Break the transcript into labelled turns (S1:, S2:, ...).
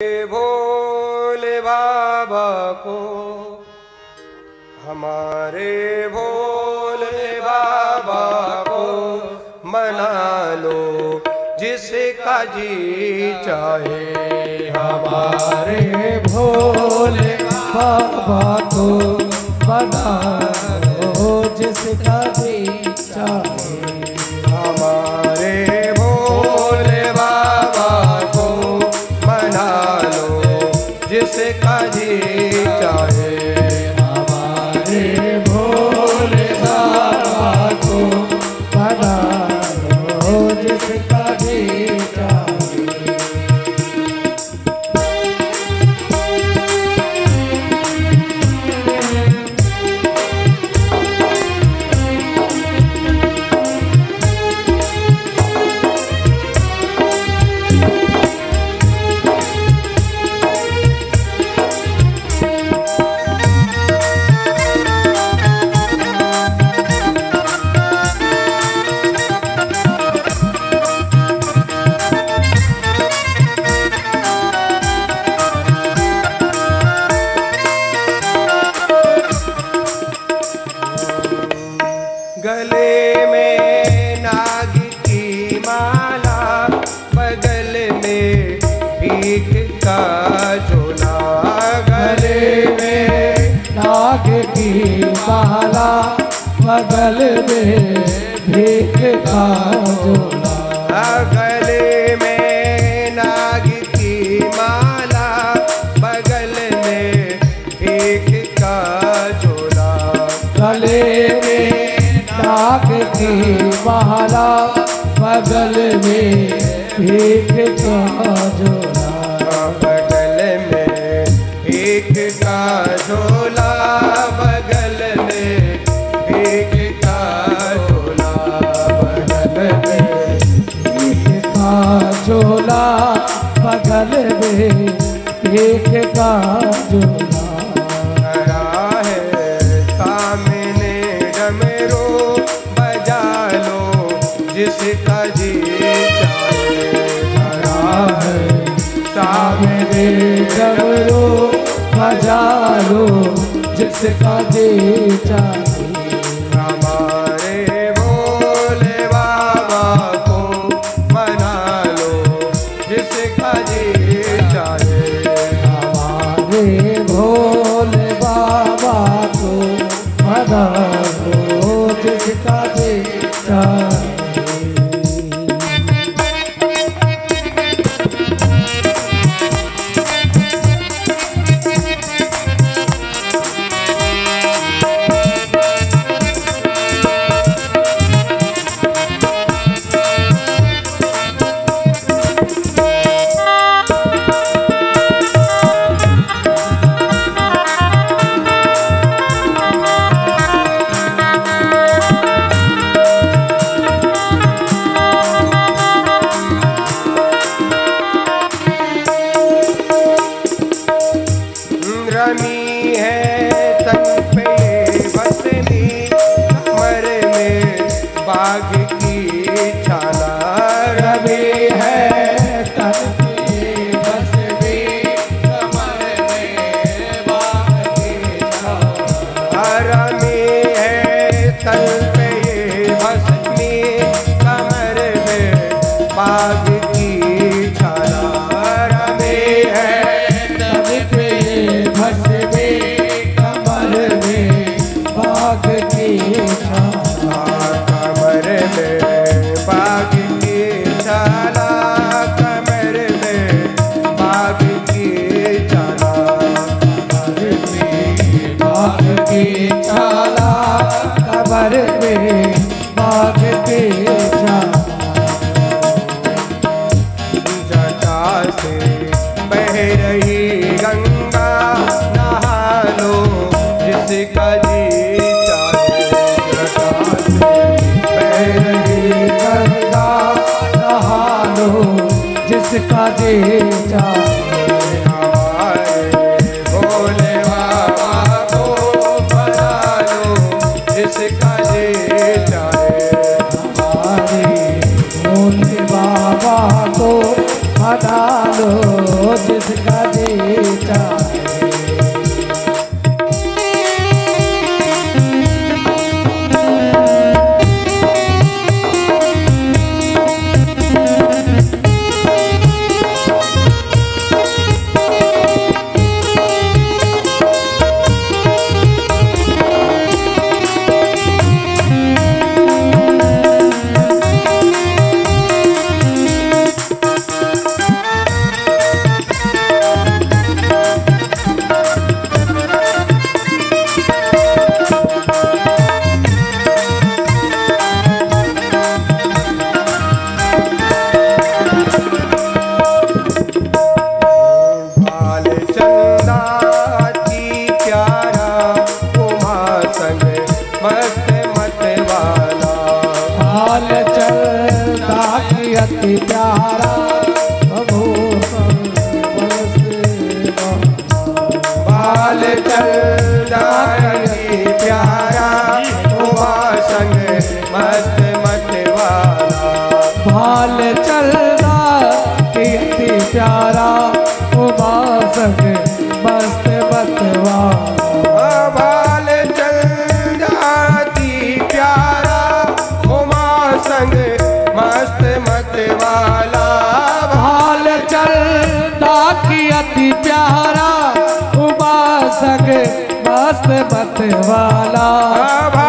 S1: भोले बाबा को, हमारे भोले बाबा को मना लो जिसका जी चाहे।
S2: हमारे भोले बाबा को मना लो जिसका जी चाहे।
S1: हमारे भोले बाबा को मना लो जिसका जी चाहे।
S2: हमारे भोले बाबा को मना लो जिसका जी चाहे।
S1: गले में नाग की माला, बगल में भीख का झोला।
S2: गले में नाग की माला, बगल में भीख का झोला।
S1: गले में नाग की माला, बगल में भीख का झोला।
S2: गले में नाग की माला, बगल में भीख का झोला।
S1: बगल में भीख का झोला, बगल में भीख का झोला।
S2: बगल में भीख का झोला, बगल में भीख का झोला।
S1: खड़ा है सामने डमरू, बजा लो जिसका जी चाहे।
S2: खड़ा है सामने डमरू, बजा लो जिसका जी चाहे।
S1: हमारे भोले बाबा को मना लो जिसका जी चाहे।
S2: हमारे भोले बाबा को मना लो जिसका जी चाहे।
S1: रमी है तन पे बसनी, कमर में बाघ की छाला।
S2: रवि है तन पे बसनी, कमर में बाघ की छाला।
S1: रमी है तन पे बसनी, कमर में बाघ की छाला। रमी है
S2: तन पे बसनी, कमर में बाघ की छाला।
S1: कमर में बाघ की छाला, कमर में बाघ की छाला।
S2: कमर में बाघ की छाला, कमर में बाघ की छाला।
S1: जटा से बह रही गंगा, नहा लो जिसका जी चाहे। जटा से बह रही
S2: गंगा नहा लो जिसका जी चाहे।
S1: हमारे भोले बाबा को मना लो जिसका जी चाहे।
S2: हमारे भोले बाबा को मना लो जिसका जिसका जी चाहे। अति प्यारा प्रभु
S1: बाल चलता अति प्यारा उमा संग मस्त मत वाला।
S2: बाल चलता अति प्यारा उमा संग मस्त मत वाला।
S1: बाल चलता अति प्यारा उमा संग मस्त मत वाला।
S2: भाल चलता की अति प्यारा उमा संग मस्त मत वाला।